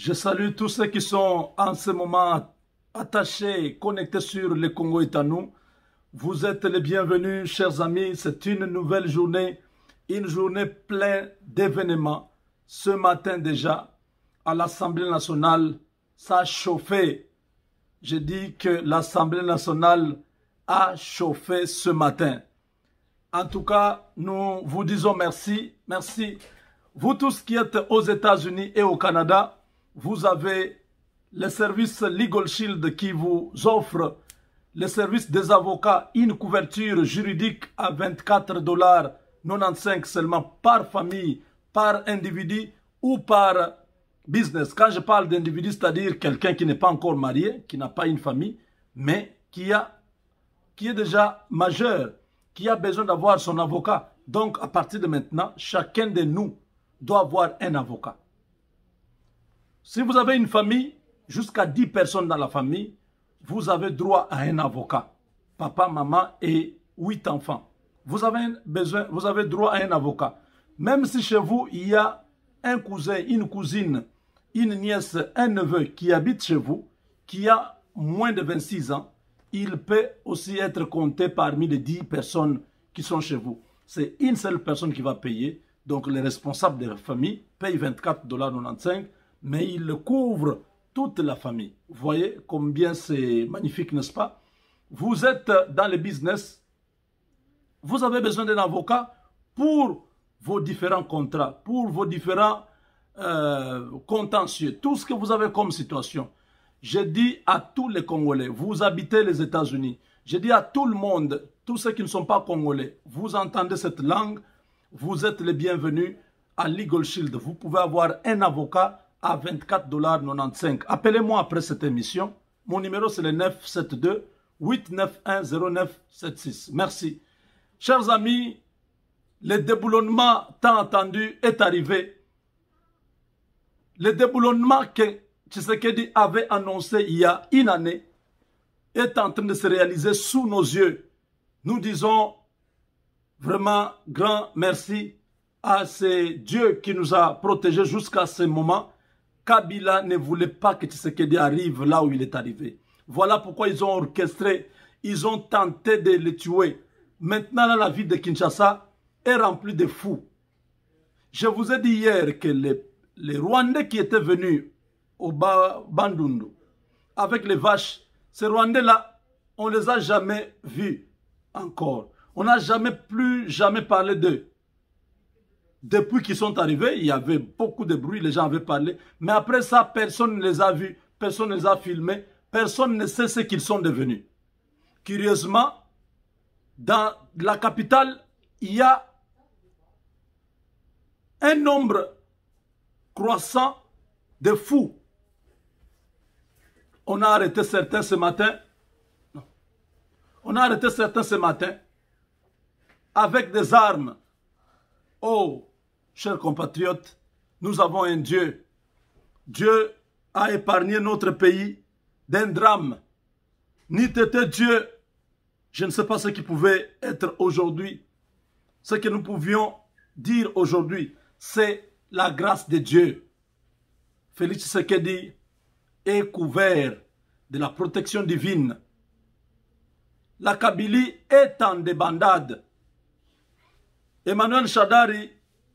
Je salue tous ceux qui sont en ce moment attachés, connectés sur le Congo est à nous. Vous êtes les bienvenus, chers amis. C'est une nouvelle journée, une journée pleine d'événements. Ce matin déjà, à l'Assemblée nationale, ça a chauffé. Je dis que l'Assemblée nationale a chauffé ce matin. En tout cas, nous vous disons merci. Merci. Vous tous qui êtes aux États-Unis et au Canada, vous avez le service Legal Shield qui vous offre le service des avocats, une couverture juridique à 24,95 $ seulement par famille, par individu ou par business. Quand je parle d'individu, c'est-à-dire quelqu'un qui n'est pas encore marié, qui n'a pas une famille, mais qui est déjà majeur, qui a besoin d'avoir son avocat. Donc, à partir de maintenant, chacun de nous doit avoir un avocat. Si vous avez une famille, jusqu'à 10 personnes dans la famille, vous avez droit à un avocat. Papa, maman et 8 enfants. Vous avez droit à un avocat. Même si chez vous, il y a un cousin, une cousine, une nièce, un neveu qui habite chez vous, qui a moins de 26 ans, il peut aussi être compté parmi les 10 personnes qui sont chez vous. C'est une seule personne qui va payer. Donc, les responsables de la famille payent 24,95 $, mais il couvre toute la famille. Vous voyez combien c'est magnifique, n'est-ce pas? Vous êtes dans le business, vous avez besoin d'un avocat pour vos différents contrats, pour vos différents contentieux, tout ce que vous avez comme situation. Je dis à tous les Congolais, vous habitez les États-Unis, je dis à tout le monde, tous ceux qui ne sont pas Congolais, vous entendez cette langue, vous êtes les bienvenus à Legal Shield. Vous pouvez avoir un avocat à 24,95 $. Appelez-moi après cette émission. Mon numéro, c'est le 972-891-0976. Merci. Chers amis, le déboulonnement tant attendu est arrivé. Le déboulonnement que Tshisekedi avait annoncé il y a une année est en train de se réaliser sous nos yeux. Nous disons vraiment grand merci à ce Dieu qui nous a protégés jusqu'à ce moment. Kabila ne voulait pas que Tshisekedi arrive là où il est arrivé. Voilà pourquoi ils ont orchestré, ils ont tenté de le tuer. Maintenant, la ville de Kinshasa est remplie de fous. Je vous ai dit hier que les Rwandais qui étaient venus au Bandundu avec les vaches, ces Rwandais-là, on ne les a jamais vus encore. On n'a plus jamais parlé d'eux. Depuis qu'ils sont arrivés, il y avait beaucoup de bruit, les gens avaient parlé. Mais après ça, personne ne les a vus, personne ne les a filmés, personne ne sait ce qu'ils sont devenus. Curieusement, dans la capitale, il y a un nombre croissant de fous. On a arrêté certains ce matin. Non. On a arrêté certains ce matin avec des armes. Oh, chers compatriotes, nous avons un Dieu. Dieu a épargné notre pays d'un drame. N'eût été Dieu, je ne sais pas ce qui pouvait être aujourd'hui. Ce que nous pouvions dire aujourd'hui, c'est la grâce de Dieu. Félix Tshisekedi est couvert de la protection divine. La Kabylie est en débandade. Emmanuel Shadari,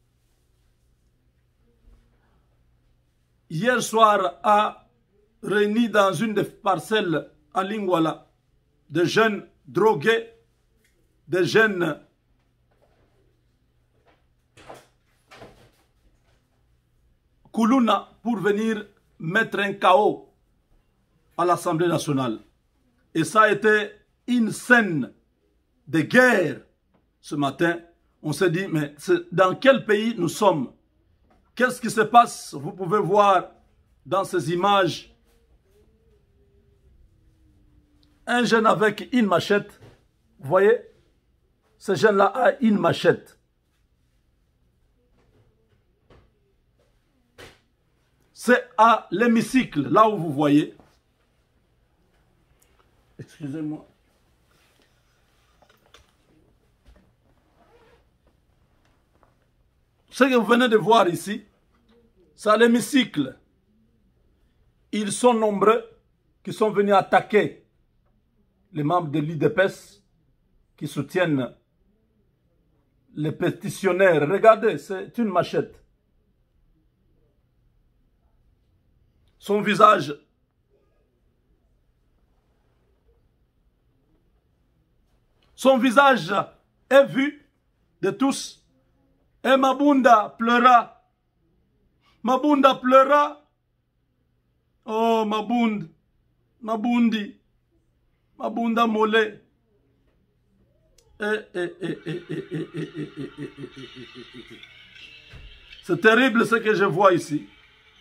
hier soir, a réuni dans une des parcelles à Lingwala des jeunes drogués, des jeunes Kuluna pour venir mettre un chaos à l'Assemblée nationale. Et ça a été une scène de guerre ce matin. On s'est dit, mais dans quel pays nous sommes? Qu'est-ce qui se passe? Vous pouvez voir dans ces images un jeune avec une machette. Vous voyez? Ce jeune-là a une machette. C'est à l'hémicycle, là où vous voyez. Excusez-moi. Ce que vous venez de voir ici, c'est à l'hémicycle. Ils sont nombreux qui sont venus attaquer les membres de l'IDPS qui soutiennent les pétitionnaires. Regardez, c'est une machette. Son visage est vu de tous. Et Mabunda pleura. Mabunda pleura. Oh, Mabundi. Mabunda mollet. C'est terrible ce que je vois ici.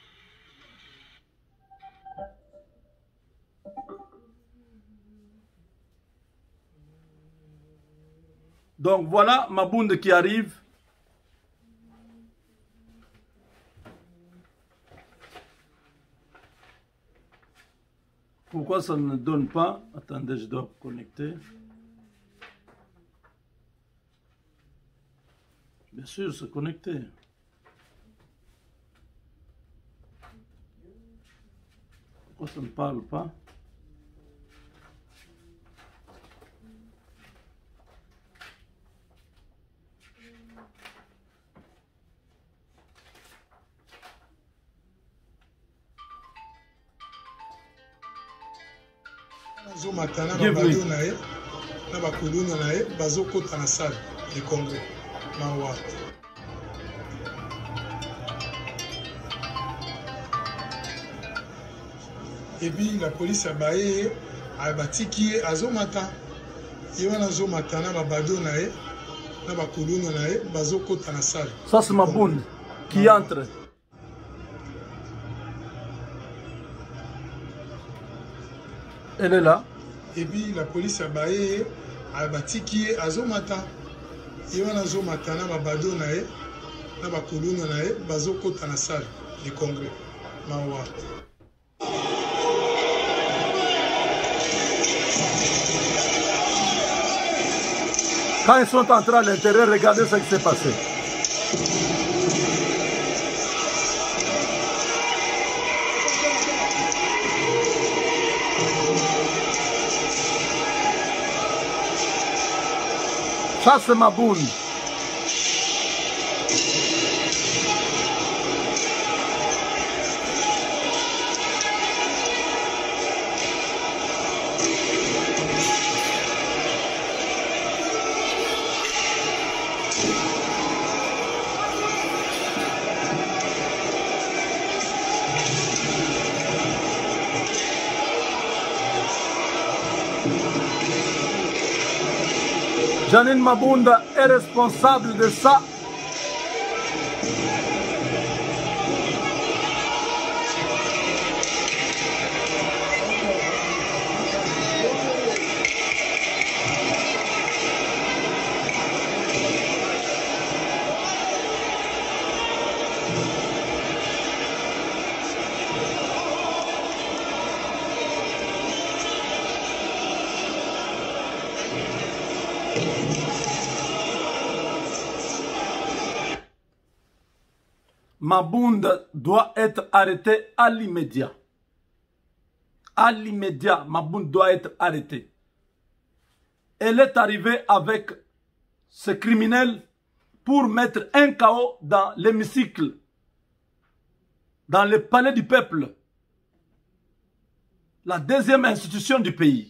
Donc voilà Mabunda qui arrive. Pourquoi ça ne donne pas? Attendez, je dois connecter. Bien sûr, c'est connecté. Pourquoi ça ne parle pas? Matana babado na ye na bakoloni na ye bazokota na salle de congrès mawa et puis la police abaye abatiki ye azomata ye wana azomata na babado na ye na bakoloni na ye bazokota na salle. Ça c'est Mabunda qui entre. Elle est là. Et puis la police a baillé à batiki azomata. Et on a zomata na babado na e na bakoloni na e bazokota na salle de congrès mawa. Quand ils sont entrés à l'intérieur, regardez ce qui s'est passé. Ça, c'est Mabunda. Janine Mabunda est responsable de ça. Mabunda doit être arrêté à l'immédiat. À l'immédiat, Mabunda doit être arrêté. Elle est arrivée avec ce criminel pour mettre un chaos dans l'hémicycle, dans le palais du peuple, la deuxième institution du pays.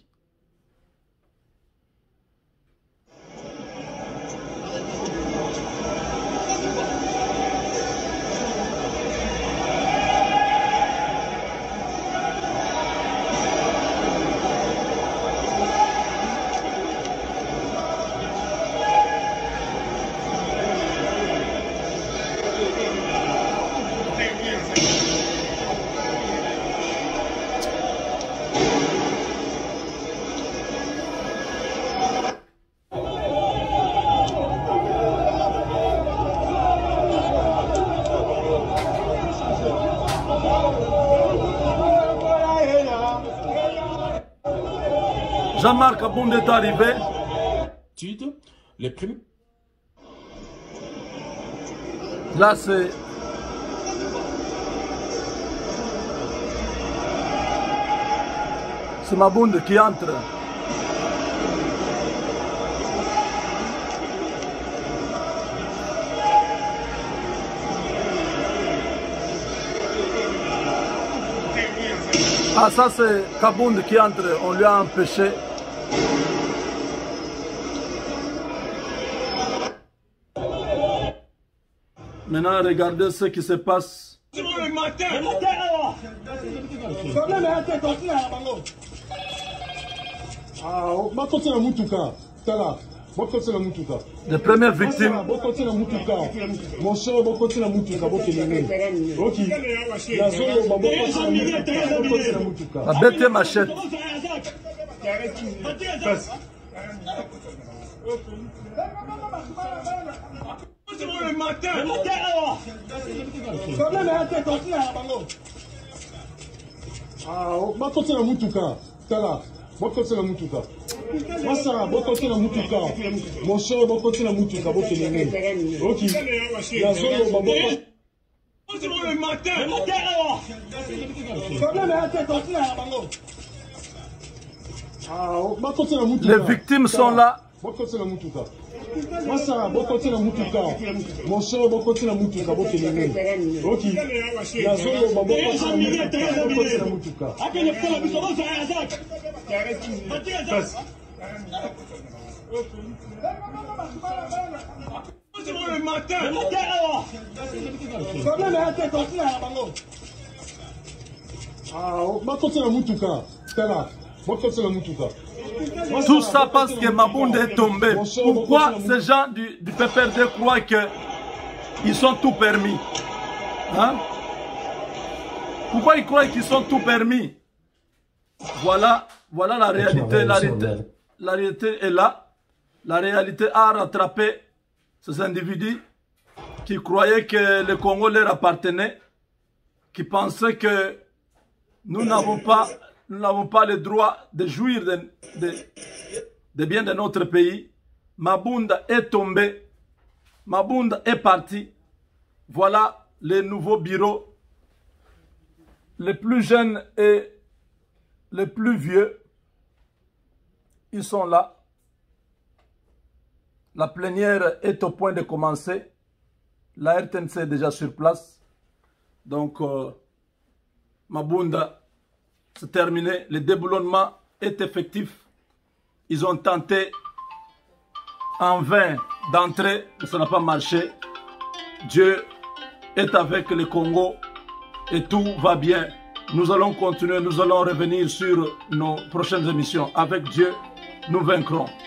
Jean-Marc Abounda est arrivé. Les premiers. Là, c'est C'est Mabunda qui entre. Ah, ça c'est Kabound qui entre, on lui a empêché. Maintenant, regardez ce qui se passe. Les premières victimes. La bête machette. Les victimes sont là. Tout ça parce que Mabunda est tombé. Pourquoi ces gens du PPRD croient qu'ils sont tout permis? Hein? Pourquoi ils croient qu'ils sont tout permis? Voilà la réalité. La réalité est là. La réalité a rattrapé ces individus qui croyaient que le Congo leur appartenait, qui pensaient que nous n'avons pas le droit de jouir des biens de notre pays. Mabunda est tombé. Mabunda est parti. Voilà les nouveaux bureaux. Les plus jeunes et les plus vieux, ils sont là. La plénière est au point de commencer. La RTNC est déjà sur place. Donc, Mabunda, c'est terminé. Le déboulonnement est effectif. Ils ont tenté en vain d'entrer, mais ça n'a pas marché. Dieu est avec le Congo et tout va bien. Nous allons continuer, nous allons revenir sur nos prochaines émissions. Avec Dieu, nous vaincrons.